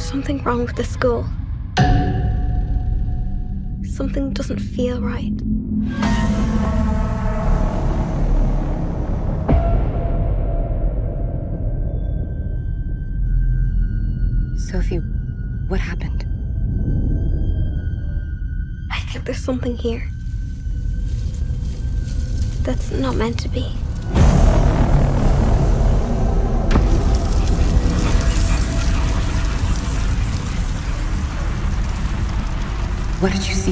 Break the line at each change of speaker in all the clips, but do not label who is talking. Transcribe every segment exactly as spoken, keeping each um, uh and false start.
something wrong with the school. Something doesn't feel right.
Sophie, what happened?
I think there's something here that's not meant to be.
What did you see?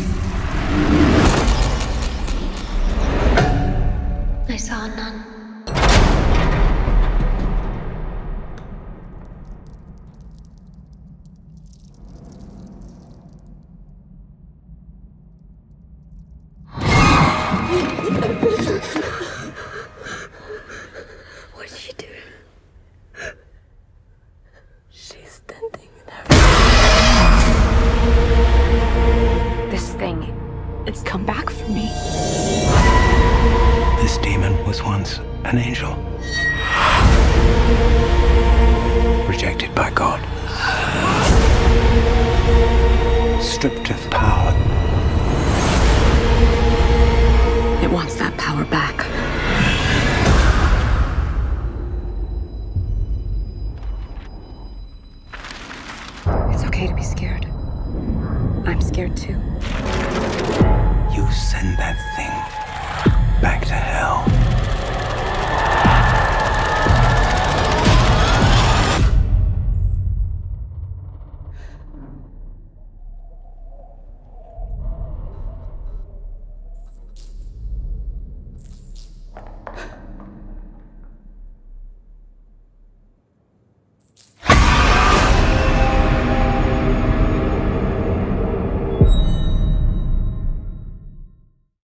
I saw a nun. What did she do? She's standing there.
This thing, it's come back for me.
This demon was once an angel. Rejected by God. Stripped of power.
It wants that power back. It's okay to be scared. I'm scared too.
You send that thing